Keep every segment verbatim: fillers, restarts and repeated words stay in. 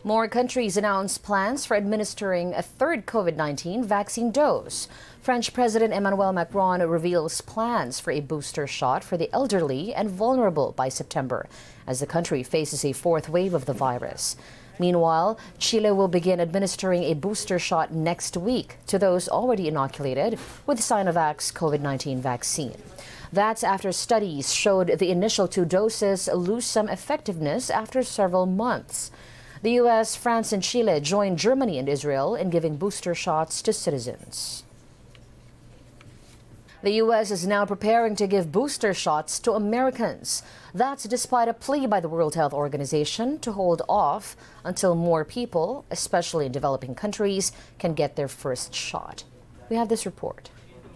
More countries announced plans for administering a third COVID nineteen vaccine dose. French President Emmanuel Macron reveals plans for a booster shot for the elderly and vulnerable by September, as the country faces a fourth wave of the virus. Meanwhile, Chile will begin administering a booster shot next week to those already inoculated with Sinovac's COVID nineteen vaccine. That's after studies showed the initial two doses lose some effectiveness after several months. The U S, France, and Chile joined Germany and Israel in giving booster shots to citizens. The U S is now preparing to give booster shots to Americans. That's despite a plea by the World Health Organization to hold off until more people, especially in developing countries, can get their first shot. We have this report.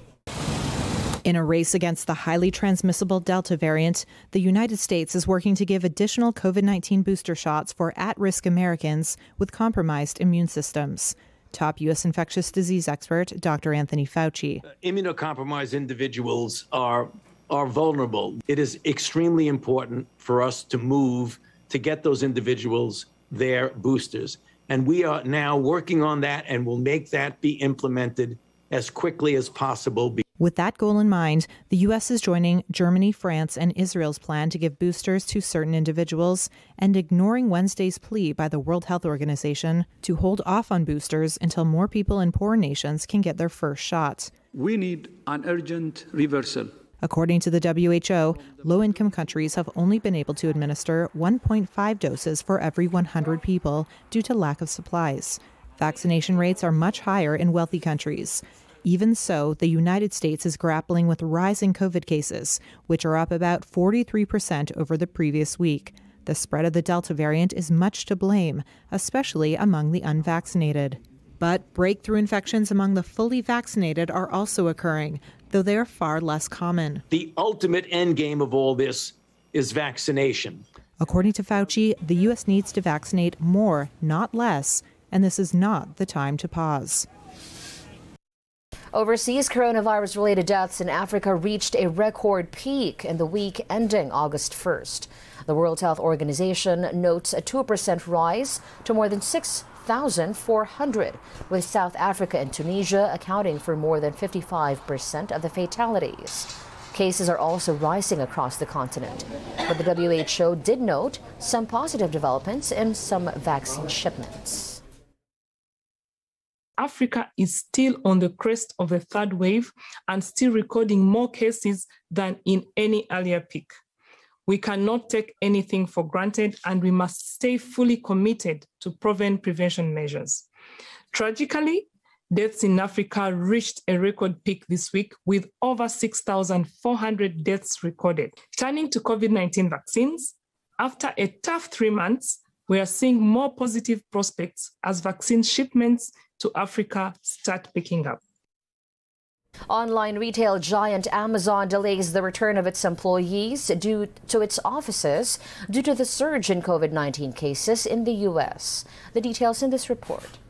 In a race against the highly transmissible Delta variant, the United States is working to give additional COVID nineteen booster shots for at-risk Americans with compromised immune systems. Top U S infectious disease expert Doctor Anthony Fauci. Immunocompromised individuals are, are vulnerable. It is extremely important for us to move to get those individuals their boosters. And we are now working on that and will make that be implemented as quickly as possible. With that goal in mind, the U S is joining Germany, France, and Israel's plan to give boosters to certain individuals and ignoring Wednesday's plea by the World Health Organization to hold off on boosters until more people in poor nations can get their first shot. We need an urgent reversal. According to the W H O, low-income countries have only been able to administer one point five doses for every one hundred people due to lack of supplies. Vaccination rates are much higher in wealthy countries. Even so, the United States is grappling with rising COVID cases, which are up about forty-three percent over the previous week. The spread of the Delta variant is much to blame, especially among the unvaccinated. But breakthrough infections among the fully vaccinated are also occurring, though they are far less common. The ultimate end game of all this is vaccination. According to Fauci, the U S needs to vaccinate more, not less, and this is not the time to pause. Overseas, coronavirus-related deaths in Africa reached a record peak in the week ending August first. The World Health Organization notes a two percent rise to more than six thousand four hundred, with South Africa and Tunisia accounting for more than fifty-five percent of the fatalities. Cases are also rising across the continent, but the W H O did note some positive developments in some vaccine shipments. Africa is still on the crest of a third wave and still recording more cases than in any earlier peak. We cannot take anything for granted, and we must stay fully committed to proven prevention measures. Tragically, deaths in Africa reached a record peak this week with over six thousand four hundred deaths recorded. Turning to COVID nineteen vaccines, after a tough three months, we are seeing more positive prospects as vaccine shipments to Africa start picking up. Online retail giant Amazon delays the return of its employees due to its offices due to the surge in COVID nineteen cases in the U S. The details in this report.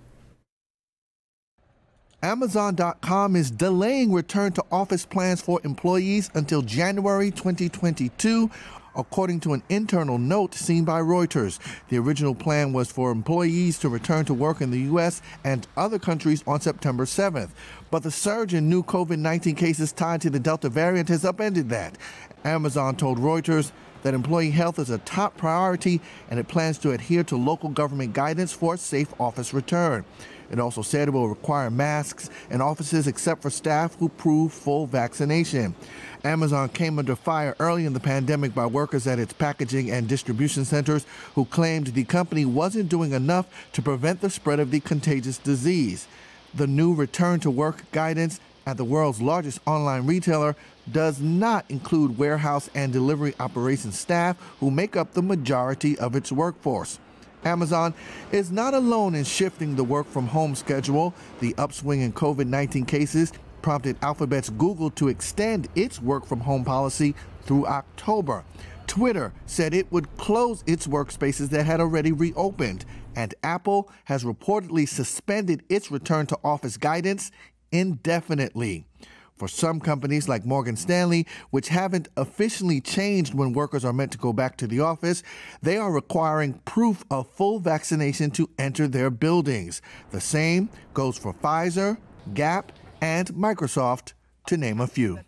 Amazon dot com is delaying return to office plans for employees until January twenty twenty-two, according to an internal note seen by Reuters. The original plan was for employees to return to work in the U S and other countries on September seventh. But the surge in new COVID nineteen cases tied to the Delta variant has upended that. Amazon told Reuters that employee health is a top priority and it plans to adhere to local government guidance for a safe office return. It also said it will require masks in offices except for staff who prove full vaccination. Amazon came under fire early in the pandemic by workers at its packaging and distribution centers who claimed the company wasn't doing enough to prevent the spread of the contagious disease. The new return to work guidance at the world's largest online retailer does not include warehouse and delivery operations staff who make up the majority of its workforce. Amazon is not alone in shifting the work from home schedule. The upswing in COVID nineteen cases prompted Alphabet's Google to extend its work from home policy through October. Twitter said it would close its workspaces that had already reopened, and Apple has reportedly suspended its return to office guidance indefinitely. For some companies like Morgan Stanley, which haven't officially changed when workers are meant to go back to the office, they are requiring proof of full vaccination to enter their buildings. The same goes for Pfizer, Gap, and Microsoft, to name a few.